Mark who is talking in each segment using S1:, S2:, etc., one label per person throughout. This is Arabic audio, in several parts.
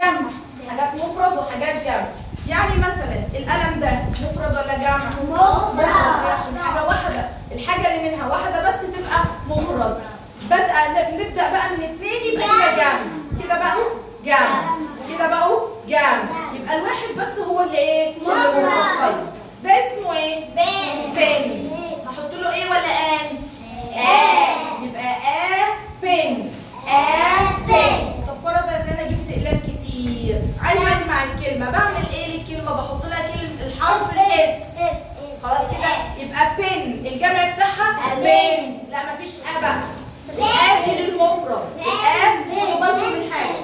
S1: حاجات مفرد وحاجات جمع. يعني مثلا القلم ده مفرد ولا جمع؟
S2: مفرد.
S1: عشان حاجه واحده، الحاجه اللي منها واحده بس تبقى مفرد. نبدا بقى من 2 يبقى كده جمع، كده بقوا جمع، كده بقوا جمع. يبقى الواحد بس هو اللي ايه؟ مفرد. طيب ده اسمه ايه؟ بن. هحط له ايه ولا ان؟ يبقى بن. بن. طب فرضا ان انا جبت اقلام كتير، عايزه اجمع الكلمه، بعمل ايه للكلمه؟ بحط لها الحرف الاس. خلاص كده يبقى بن الجمع بتاعها بنز. لا مفيش بقى. دي للمفرد. خدوا بالكم من حاجه.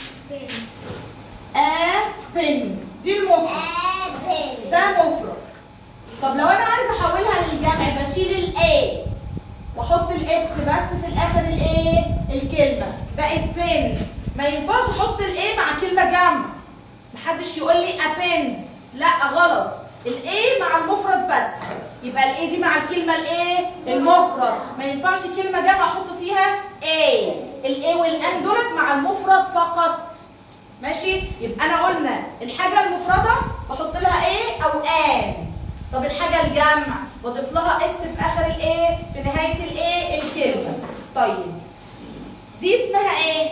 S1: بن دي المفرد، ده مفرد. طب لو انا عايزه احولها للجمع بشيل الاي واحط الاس بس في الاخر الايه؟ الكلمه بقت بنز. ما ينفعش احط الاي مع كلمه جمع. محدش يقول لي ابنز، لا غلط. الاي مع المفرد بس، يبقى الاي دي مع الكلمه الايه؟ المفرد. ما ينفعش كلمه جمع احط فيها اي. الاي والان دولت مع المفرد فقط. ماشي؟ يبقى انا قلنا الحاجه المفرده بحط لها ايه او ان. طب الحاجه الجمع بضيف لها اس في اخر الايه؟ في نهايه الايه؟ الكلمه. طيب دي اسمها ايه؟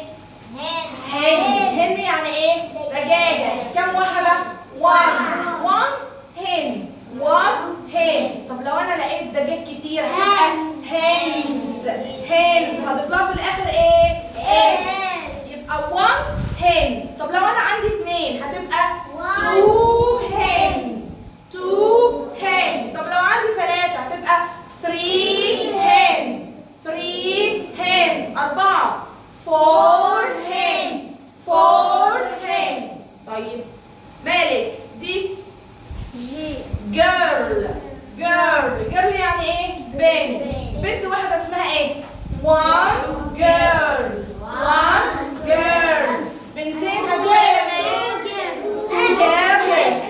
S1: هن يعني ايه؟ دجاجه. كم واحده؟ 1 هن. 1 هن. طب لو انا لقيت دجاج كتير هتبقى هنز. هضيف لها في الاخر ايه؟ اس. يبقى 1 هن. طب لو انا عندي 2 هتبقى 2 هنز. 2 هنز. طب لو عندي 3 هتبقى 3 هنز. 3 هنز. 4 4 هنز. 4 هنز. طيب مالك دي جيرل. جيرل يعني ايه؟ بنت واحده اسمها ايه؟ 1 جيرل. 1 جيرل. بنتين هتبقى يا مالك 2 جيرلز.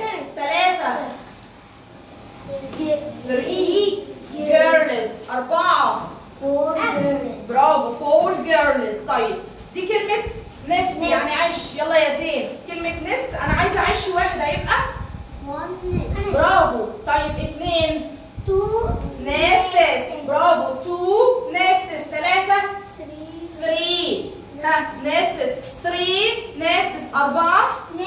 S1: 3 جيرلز. 4 برافو 4 جيرلز. طيب دي كلمه نست يعني عش. يلا يا زين كلمه نست انا عايزه عش واحد هيبقى برافو. طيب 2 نستس. برافو 2 نستس. 3 نستس. 3 نستس. 4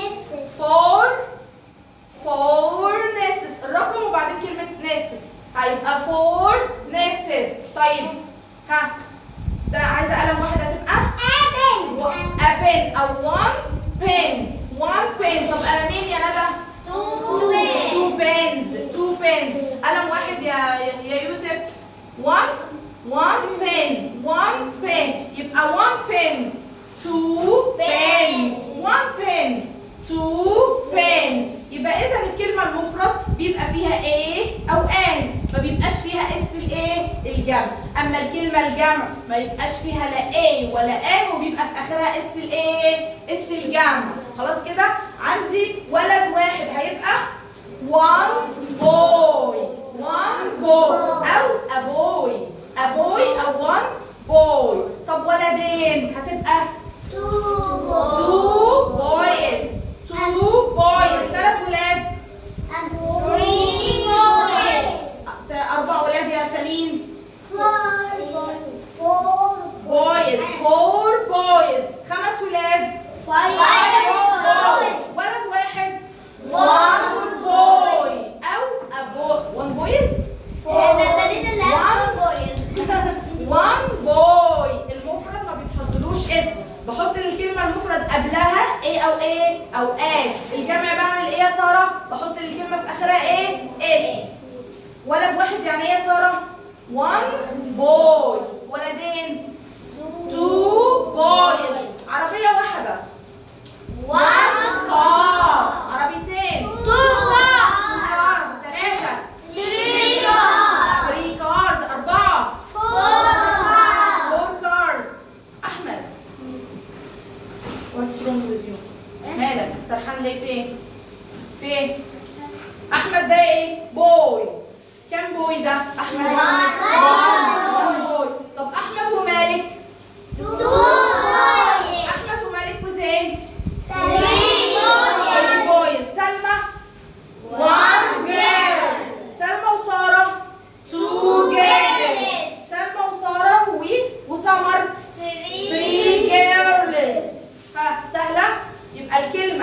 S1: 4 نستس. الرقم وبعدين كلمة نستس هيبقى 4 نستس. طيب ده عايزة قلم واحد هتبقى أبن أو 1 بن. 1 بن. طب قلمين يا ندى؟ 2 بنز. 2 بنز. قلم واحد يا يوسف؟ 1 بن. 1 بن. يبقى 1 بن 2 بنز. 1 بن 2 بنز. يبقى اذا الكلمه المفرد بيبقى فيها ايه او ان، ما بيبقاش فيها اس الايه؟ الجمع. اما الكلمه الجمع ما يبقاش فيها لا اي ولا ان وبيبقى في اخرها اس الايه؟ اس الجمع. خلاص كده عندي ولد واحد هيبقى 1 boy. 1 boy او ابوي. ابوي او 1 boy. طب ولدين هتبقى 2 boys. 2 boys. 3 ولاد 4 ولاد يا تالين 4 boys. 4 boys. 5 ولاد 5 boys. ولد واحد 1 boy او ابو 1 boys. 1 boy. المفرد ما بيتحطلوش اسم، بحط الكلمة المفرد قبلها ايه او ايه او اس. الجمع بعمل ايه يا سارة؟ بحط الكلمة في اخرها ايه؟ اس. ولد واحد يعني ايه يا سارة؟ 1 boy. ولدين 2 boys. عربية واحدة 1 car. عربيتين 2 cars. 3 cars. 4 cars. أحمد what's wrong with you؟ مالك سرحان ليه؟ فين؟ أحمد ده إيه؟ بوي. كم بوي ده؟ أحمد 1 بوي. طب أحمد ومالك؟ 2 بوي. أحمد ومالك وزين؟ 3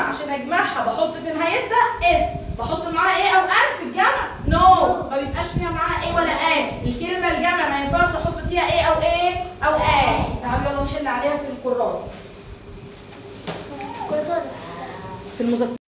S1: كلمه عشان اجمعها بحط في نهايتها اس، بحط معاها ايه او ان في الجمع؟ نو، ما بيبقاش فيها معاها ايه ولا ان. الكلمه الجمع ما ينفعش احط فيها ايه او ايه او ان. تعالوا يلا نحل عليها في الكراسه في المذكره.